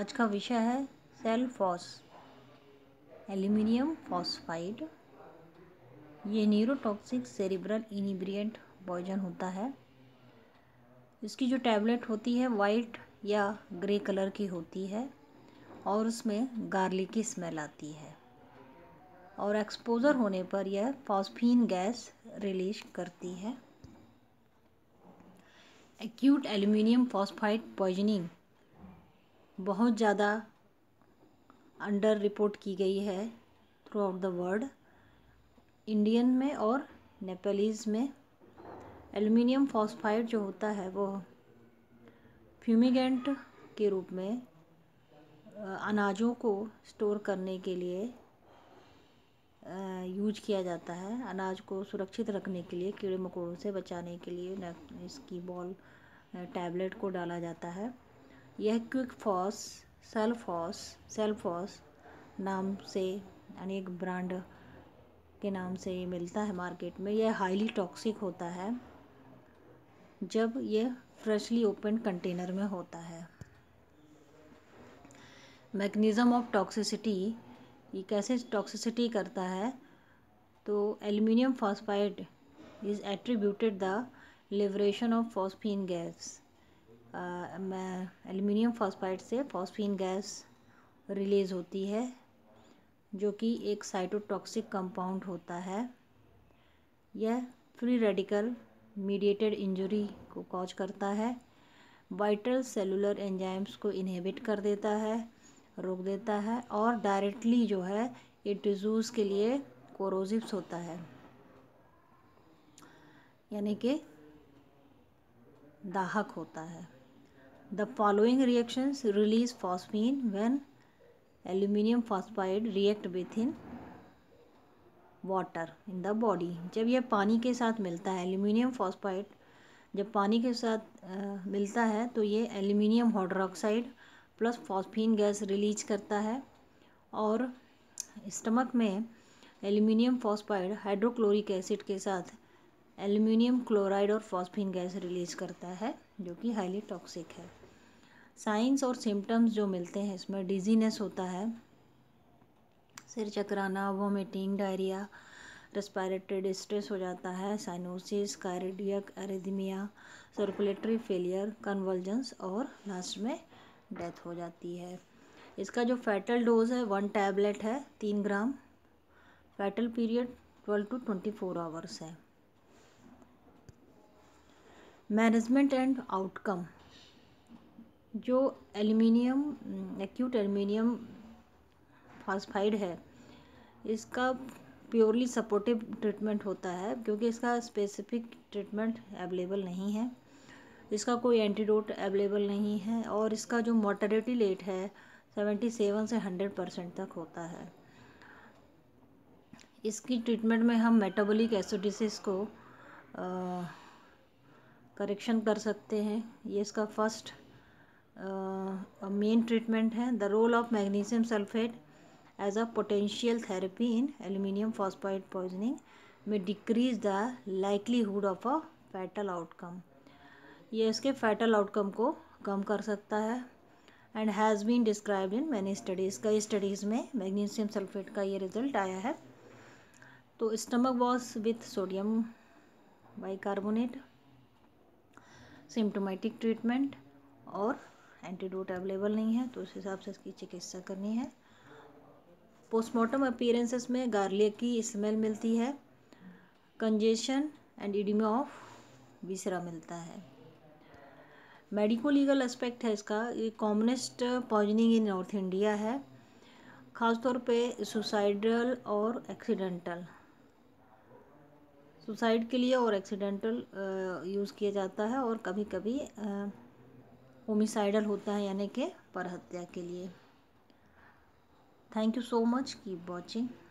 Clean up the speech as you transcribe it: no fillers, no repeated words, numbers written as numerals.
आज का विषय है सेल्फॉस एल्यूमिनियम फॉस्फाइड। ये न्यूरोटॉक्सिक सेरिब्रल इनिब्रिएंट पॉइजन होता है। इसकी जो टैबलेट होती है वाइट या ग्रे कलर की होती है और उसमें गार्लिक की स्मेल आती है और एक्सपोजर होने पर यह फॉस्फीन गैस रिलीज करती है। एक्यूट एल्यूमिनियम फॉस्फाइड पॉइजनिंग बहुत ज़्यादा अंडर रिपोर्ट की गई है throughout the world. Indian में और नेपालीज़ में एल्यूमिनियम फॉस्फाइड जो होता है वो फ्यूमिगेंट के रूप में अनाजों को स्टोर करने के लिए यूज किया जाता है। अनाज को सुरक्षित रखने के लिए, कीड़े मकोड़ों से बचाने के लिए इसकी बॉल टैबलेट को डाला जाता है। यह क्विकफॉस सेल्फॉस नाम से अनेक ब्रांड के नाम से ये मिलता है मार्केट में। यह हाईली टॉक्सिक होता है जब यह फ्रेशली ओपन कंटेनर में होता है। मैकेनिज़्म ऑफ टॉक्सिसिटी, ये कैसे टॉक्सिसिटी करता है, तो aluminium phosphide is attributed the liberation of phosphine gas. Aluminium phosphide से फॉस्फीन गैस रिलीज़ होती है जो कि एक साइटोटॉक्सिक कंपाउंड होता है। यह फ्री रेडिकल मीडिएटेड इंजरी को कॉज करता है, वाइटल सेलुलर एंजाइम्स को इनहिबिट कर देता है, रोक देता है और डायरेक्टली जो है ये टिश्यूज़ के लिए कोरोसिव्स होता है, यानी कि दाहक होता है। The following reactions release phosphine when aluminium phosphide react with in water in the body. जब यह पानी के साथ मिलता है, एल्यूमिनियम फॉस्फाइड जब पानी के साथ मिलता है तो ये aluminium hydroxide plus phosphine gas release करता है और स्टमक में एल्यूमिनियम फॉस्फाइड हाइड्रोक्लोरिक एसिड के साथ एल्यूमिनियम क्लोराइड और फॉस्फीन गैस रिलीज करता है जो कि हाईली टॉक्सिक है। साइंस और सिम्टम्स जो मिलते हैं इसमें डिजीनेस होता है, सिर चकराना, वोमिटिंग, डायरिया, रेस्पिरेटरी डिस्ट्रेस हो जाता है, cyanosis, cardiac arrhythmia, circulatory failure, convulsions और लास्ट में डेथ हो जाती है। इसका जो फैटल डोज है 1 टैबलेट है 3 gram. Fatal period 12 to 24 hours है। मैनेजमेंट एंड आउटकम, जो एक्यूट एल्यूमिनियम फॉस्फाइड है इसका प्योरली सपोर्टिव ट्रीटमेंट होता है क्योंकि इसका स्पेसिफिक ट्रीटमेंट अवेलेबल नहीं है, इसका कोई एंटीडोट अवेलेबल नहीं है और इसका जो मोर्टेलिटी रेट है 77 से 100% तक होता है। इसकी ट्रीटमेंट में हम मेटाबॉलिक एसिडोसिस को करेक्शन कर सकते हैं। ये इसका फर्स्ट मेन ट्रीटमेंट है। The role of magnesium sulphate as a potential therapy in aluminium phosphide poisoning में decrease the likelihood of a fatal outcome. ये इसके फैटल आउटकम को कम कर सकता है and has been described in many studies. कई स्टडीज़ में मैग्नीशियम सल्फेट का ये रिजल्ट आया है। तो stomach wash with sodium bicarbonate, symptomatic treatment और एंटीडोट अवेलेबल नहीं है तो उस हिसाब से इसकी चिकित्सा करनी है। पोस्टमार्टम अपीयरेंसेस में गार्लिक की स्मेल मिलती है, congestion and oedema of viscera मिलता है। मेडिको लीगल एस्पेक्ट है इसका, ये commonest poisoning in north India है, ख़ासतौर पे सुसाइडल और एक्सीडेंटल, सुसाइड के लिए और एक्सीडेंटल यूज़ किया जाता है और कभी कभी होमिसाइडल होता है यानी कि परहत्या के लिए। Thank you so much, keep watching.